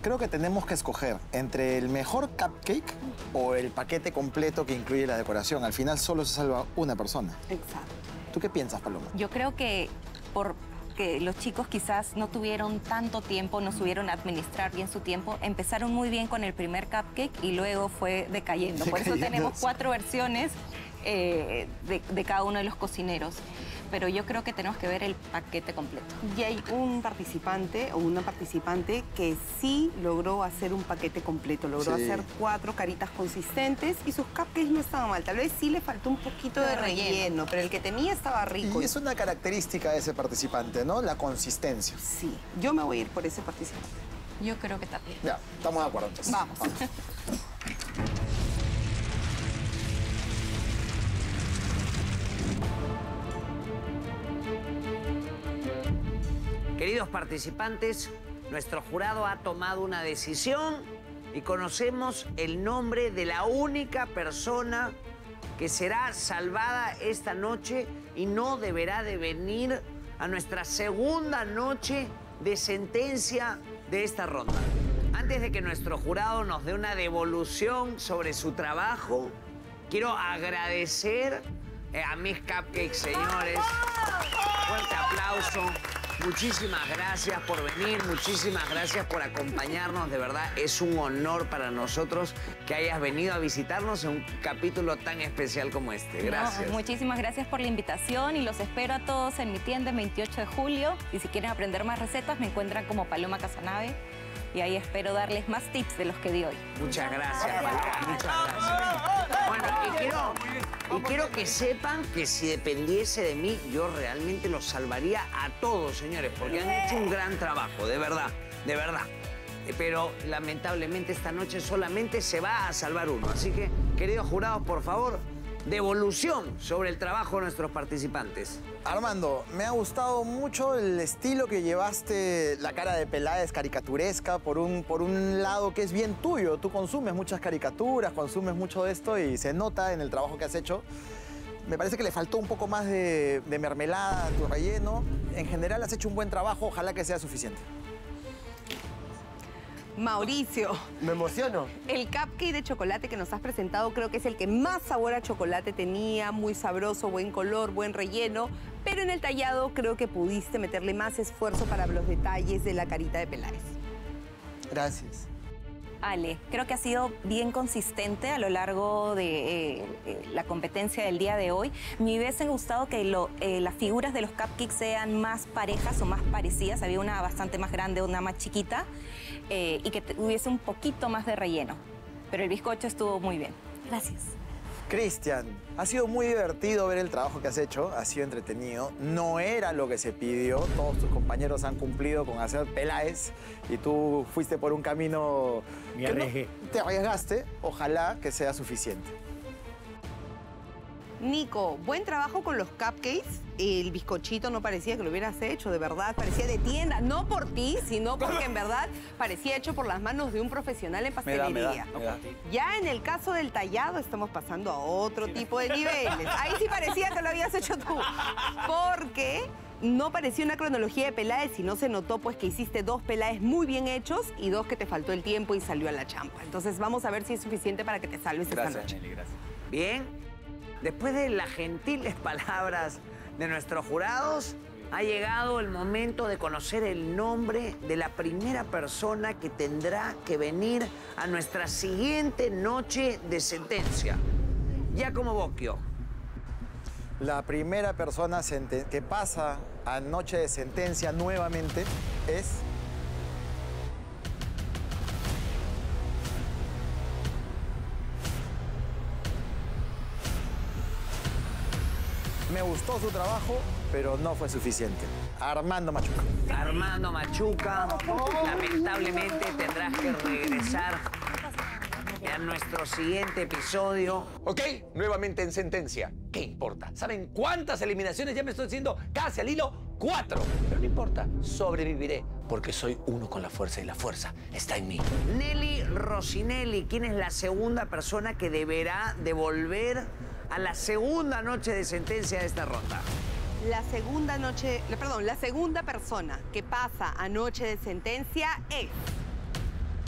Creo que tenemos que escoger entre el mejor cupcake o el paquete completo que incluye la decoración. Al final solo se salva una persona. Exacto. ¿Tú qué piensas, Paloma? Yo creo que porque los chicos quizás no tuvieron tanto tiempo, no supieron administrar bien su tiempo, empezaron muy bien con el primer cupcake y luego fue decayendo. Por eso tenemos 4 versiones de cada uno de los cocineros. Pero yo creo que tenemos que ver el paquete completo. Y hay un participante o una participante que sí logró hacer un paquete completo. Logró hacer 4 caritas consistentes y sus cupcakes no estaban mal. Tal vez sí le faltó un poquito de relleno, pero el que tenía estaba rico. Y es una característica de ese participante, ¿no? La consistencia. Sí, yo me voy a ir por ese participante. Yo creo que también. Ya, estamos de acuerdo entonces. Vamos. Queridos participantes, nuestro jurado ha tomado una decisión y conocemos el nombre de la única persona que será salvada esta noche y no deberá de venir a nuestra segunda noche de sentencia de esta ronda. Antes de que nuestro jurado nos dé una devolución sobre su trabajo, quiero agradecer a mis cupcakes, señores. Fuerte aplauso. Muchísimas gracias por venir, muchísimas gracias por acompañarnos. De verdad, es un honor para nosotros que hayas venido a visitarnos en un capítulo tan especial como este. Gracias. No, muchísimas gracias por la invitación y los espero a todos en mi tienda el 28 de julio. Y si quieren aprender más recetas, me encuentran como Paloma Casanave. Y ahí espero darles más tips de los que di hoy. Muchas gracias, Paloma. Muchas gracias. Bueno, y quiero que sepan que si dependiese de mí, yo realmente los salvaría a todos, señores, porque han hecho un gran trabajo, de verdad, de verdad. Pero lamentablemente esta noche solamente se va a salvar uno. Así que, queridos jurados, por favor, devolución sobre el trabajo de nuestros participantes. Armando, me ha gustado mucho el estilo que llevaste, la cara de Peláez caricaturesca, por un lado que es bien tuyo. Tú consumes muchas caricaturas, consumes mucho de esto y se nota en el trabajo que has hecho. Me parece que le faltó un poco más de mermelada a tu relleno. En general has hecho un buen trabajo, ojalá que sea suficiente. Mauricio. Me emociono. El cupcake de chocolate que nos has presentado creo que es el que más sabor a chocolate tenía, muy sabroso, buen color, buen relleno, pero en el tallado creo que pudiste meterle más esfuerzo para los detalles de la carita de Peláez. Gracias. Ale, creo que ha sido bien consistente a lo largo de la competencia del día de hoy. Me hubiese gustado que las figuras de los cupcakes sean más parejas o más parecidas. Había una bastante más grande, una más chiquita, y que hubiese un poquito más de relleno. Pero el bizcocho estuvo muy bien. Gracias. Cristian, ha sido muy divertido ver el trabajo que has hecho, ha sido entretenido. No era lo que se pidió, todos tus compañeros han cumplido con hacer Peláez y tú fuiste por un camino Me arriesgué. te arriesgaste, ojalá que sea suficiente. Nico, buen trabajo con los cupcakes. El bizcochito no parecía que lo hubieras hecho, de verdad. Parecía de tienda, no por ti, sino porque en verdad parecía hecho por las manos de un profesional en pastelería. Me da. Ya en el caso del tallado estamos pasando a otro tipo de niveles. Ahí sí parecía que lo habías hecho tú. Porque no parecía una cronología de Peláez y no se notó pues que hiciste 2 Peláez muy bien hechos y 2 que te faltó el tiempo y salió a la champa. Entonces vamos a ver si es suficiente para que te salves esta noche. Nelly, gracias. Bien, después de las gentiles palabras de nuestros jurados, ha llegado el momento de conocer el nombre de la primera persona que tendrá que venir a nuestra siguiente noche de sentencia. Giacomo Bocchio. La primera persona que pasa a noche de sentencia nuevamente es... Me gustó su trabajo, pero no fue suficiente. Armando Machuca. Armando Machuca, lamentablemente tendrás que regresar a nuestro siguiente episodio. Ok, nuevamente en sentencia. ¿Qué importa? ¿Saben cuántas eliminaciones ya me estoy haciendo casi al hilo? 4. Pero no importa, sobreviviré porque soy uno con la fuerza y la fuerza está en mí. Nelly Rossinelli, ¿quién es la segunda persona que deberá devolver a la segunda noche de sentencia de esta ronda? La segunda persona que pasa a noche de sentencia es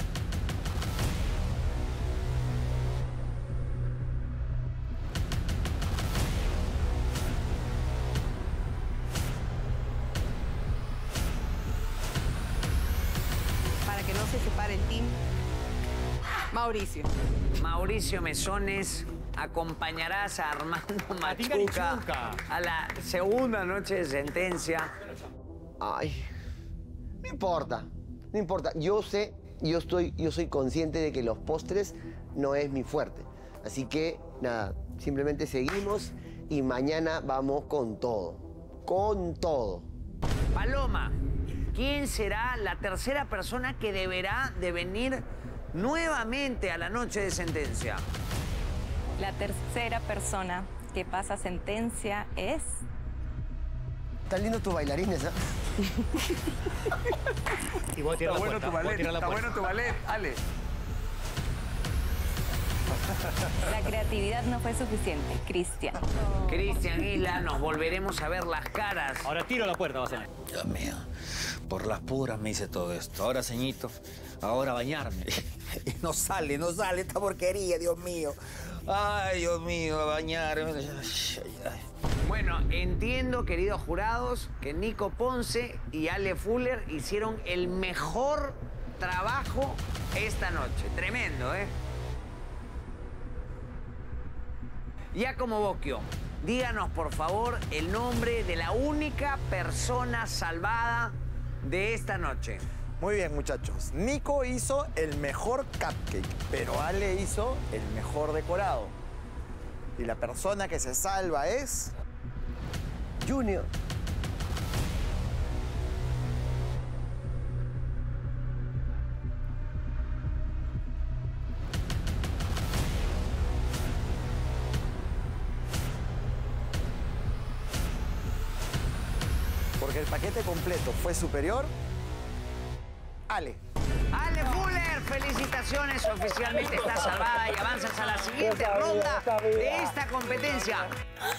se separa el team Mauricio. Mauricio Mesones, acompañarás a Armando Machuca a la segunda noche de sentencia. Ay, no importa, no importa. Yo soy consciente de que los postres no es mi fuerte. Así que, nada, simplemente seguimos y mañana vamos con todo. Con todo. Paloma, ¿quién será la tercera persona que deberá de venir nuevamente a la noche de sentencia? La tercera persona que pasa sentencia es... Están lindos tus bailarines, ¿ah? Y voy a tirar la puerta. Está bueno tu ballet, Ale. La creatividad no fue suficiente, Cristian. Cristian Isla, nos volveremos a ver las caras. Ahora tiro la puerta, va a ser. Dios mío, por las puras me hice todo esto. Ahora, ceñito, ahora bañarme. Y no sale esta porquería, Dios mío. Ay, Dios mío, a bañarme. Bueno, entiendo, queridos jurados, que Nico Ponce y Ale Fuller hicieron el mejor trabajo esta noche. Tremendo, ¿eh? Giacomo Bocchio, díganos, por favor, el nombre de la única persona salvada de esta noche. Muy bien, muchachos. Nico hizo el mejor cupcake, pero Ale hizo el mejor decorado. Y la persona que se salva es... Junior. Porque el paquete completo fue superior. Ale. Ale Fuller, felicitaciones, oficialmente estás salvada y avanzas a la siguiente ronda de esta competencia.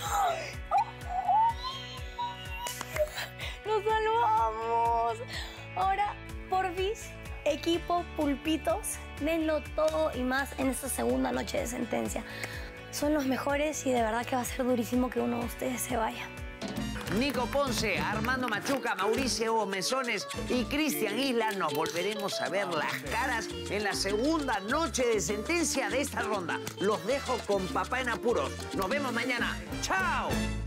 ¡Nos salvamos! Ahora, Porfis, equipo Pulpitos, denlo todo y más en esta segunda noche de sentencia. Son los mejores y de verdad que va a ser durísimo que uno de ustedes se vaya. Nico Ponce, Armando Machuca, Mauricio Mesones y Cristian Isla, nos volveremos a ver las caras en la segunda noche de sentencia de esta ronda. Los dejo con Papá en Apuros. Nos vemos mañana. ¡Chao!